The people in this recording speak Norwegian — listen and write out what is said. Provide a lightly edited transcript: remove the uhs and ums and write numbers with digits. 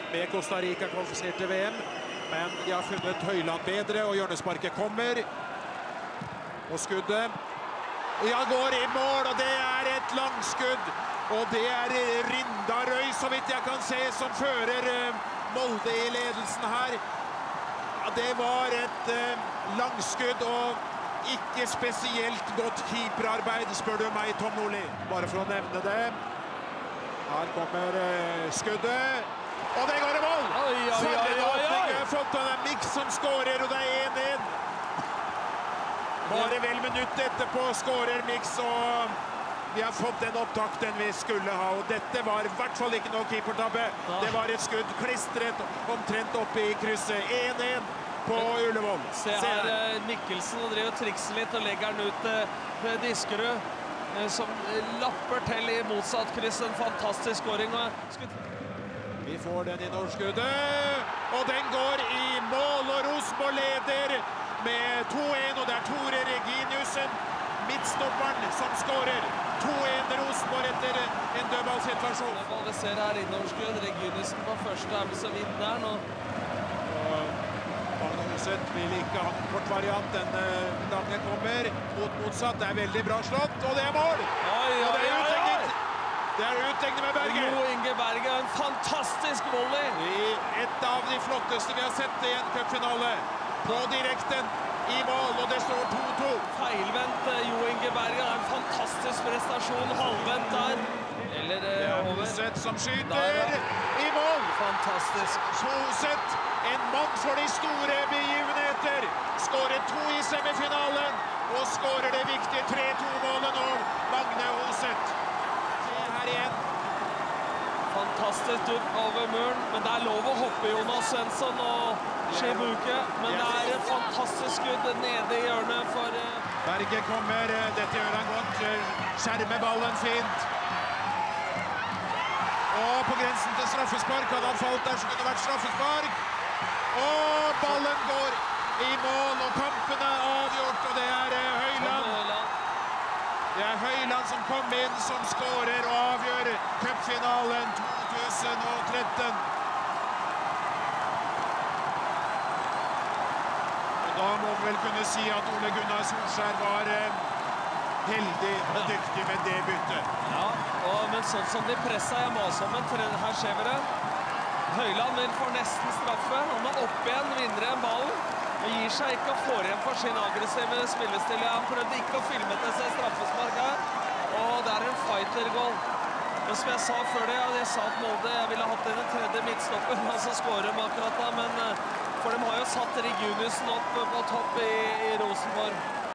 med Costa Rica kvalifisert til VM. Men de har funnet Høyland bedre, og hjørnesparket kommer. Og skuddet. Ja, går i mål, og det er et langskudd. Og det er Rindarøy, så vidt jeg kan se, som fører Molde i ledelsen her. Ja, det var et langskudd, og ikke spesielt godt keeperarbeid, spør du meg, Tom Nordli. Bare for å nevne det. Her kommer skuddet. Og det går i mål! For en åpning! Jeg har fått av en Mix som skårer, og det er 1-1. Bare vel minutt etterpå skårer Mix, og vi har fått den opptakten vi skulle ha. Og dette var i hvert fall ikke noe keepertabbe. Det var et skudd klistret omtrent oppe i krysset. 1-1 på Ullevål. Se her, Mikkelsen driver og trikser litt og legger den ut til Diskerud, som lapper til i motsatt kryss. En fantastisk skåring. Vi får den i norskskuddet, og den går i mål, og Rosenborg leder med 2-1, og det er Tore Reginiussen, midtstopperen, som skårer. 2-1 Rosenborg etter en dødballsituasjon. Vi ser her innoverskudd, Reginiussen på første er med så vidt der nå. Magne Huseth vil ikke ha en kort variant, den lange kommer mot motsatt. Det er veldig bra slått, og det er mål! Og det er uttegnet! Det er uttegnet med Berge. Jo Inge Berge, en fantastisk volley. Et av de flotteste vi har sett i en cupfinale. På direkten i mål, og det står 2-2. Feilvendt Jo Inge Berge, en fantastisk prestasjon, halvvendt der. Eller over. Huseth som skyter i mål. Fantastisk. Huseth, en mann for de store begivenheter. Skåret 2 i semifinalen, og skårer det viktige 3-2-målet nå. Magne Huseth. Her igjen. Fantastisk dupp over muren, men det er lov å hoppe Jonas Svensson og Skibuke, men det er et fantastisk skudd nede i hjørnet for Berge kommer, dette gjør han godt, skjermer ballen fint. Og på grensen til straffespark, hadde han falt der, så kunne det vært straffespark. Og ballen går i mål, og kampen er avgjort, og det er Høyland. Det er Høyland som kom inn, som skårer og avgjør cupfinalen 2013. Og da må vi vel kunne si at Ole Gunnar Solskjær var heldig og dyktig med det byttet. Ja, men sånn som de presset jeg maser om en tredje, her ser vi det. Høyland vil få nesten straffe, han er opp igjen, vinner en ballen. Han gir seg ikke og får igjen for sin aggressive spillestil. Han prøvde ikke å filme til seg straffespark her, og det er en fighter-goal. Men som jeg sa før det, jeg sa at Molde, jeg ville hatt den tredje midtstopper, og så skårer de akkurat da, men for de har jo satt Reginiussen opp på topp i Rosenborg.